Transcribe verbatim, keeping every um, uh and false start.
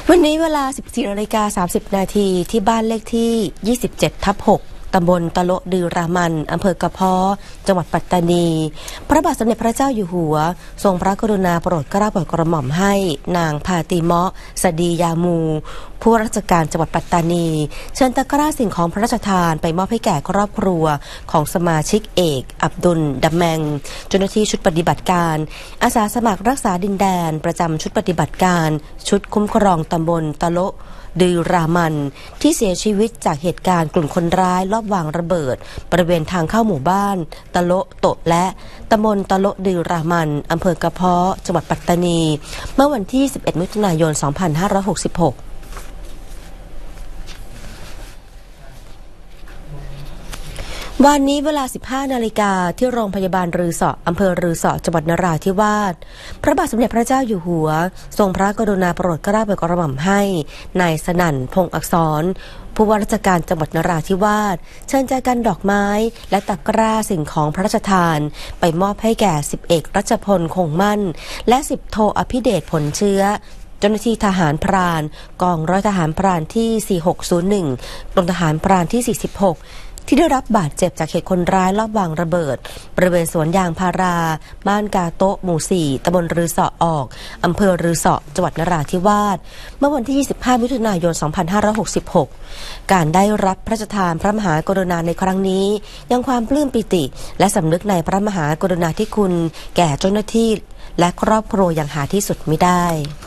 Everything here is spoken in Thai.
วันนี้เวลา สิบสี่นาฬิกาสามสิบนาทีที่บ้านเลขที่ ยี่สิบเจ็ดทับหก ตำบลตะโละดือรามันอำเภอกระเพาะจังหวัดปัตตานีพระบาทสมเด็จพระเจ้าอยู่หัวทรงพระกรุณาโปรดเกล้าโปรดกระหม่อมให้นางพาติเมาะสดียามูผู้ราชการจังหวัดปัตตานีเชิญตะกร้าสิ่งของพระราชทานไปมอบให้แก่ครอบครัวของสมาชิกเอกอับดุลดัมแมงเจ้าหน้าที่ชุดปฏิบัติการอาสาสมัครรักษาดินแดนประจำชุดปฏิบัติการชุดคุ้มครองตำบลตะโละดือรามันที่เสียชีวิตจากเหตุการณ์กลุ่มคนร้ายลอบวางระเบิดบริเวณทางเข้าหมู่บ้านตะโละโตะและตำบลตะโละดือรามันอำเภอกระเพาะจังหวัดปัตตานีเมื่อวันที่สิบเอ็ดมิถุนายนสองพันห้าร้อยหกสิบหกวันนี้เวลา สิบห้านาฬิกาที่โรงพยาบาลรือเสาะอำเภอรือเสาะจังหวัดนราธิวาสพระบาทสมเด็จพระเจ้าอยู่หัวทรงพระกรุณาโปรดเกล้าโปรดกระหม่อมให้นายสนั่นพงษ์อักษรผู้ว่าราชการจังหวัดนราธิวาสเชิญแจกันดอกไม้และตะกร้าสิ่งของพระราชทานไปมอบให้แก่สิบเอกรัชพลคงมั่นและสิบโทอภิเดชผลเชื้อเจ้าหน้าที่ทหารพรานกองร้อยทหารพรานที่สี่หกศูนย์หนึ่งกรมทหารพรานที่สี่สิบหกที่ได้รับบาดเจ็บจากเหตุคนร้ายลอบวางระเบิดบริเวณสวนยางพาราบ้านกาโต๊ะหมู่สี่ตำบลรือเสาะออกอำเภอรือเสาะจังหวัดนราธิวาสเมื่อวันที่ยี่สิบห้ามิถุนายนสองพันห้าร้อยหกสิบหกการได้รับพระราชทานพระมหากรุณาในครั้งนี้ยังความปลื้มปิติและสำนึกในพระมหากรุณาธิคุณแก่เจ้าหน้าที่และครอบครัวอย่างหาที่สุดมิได้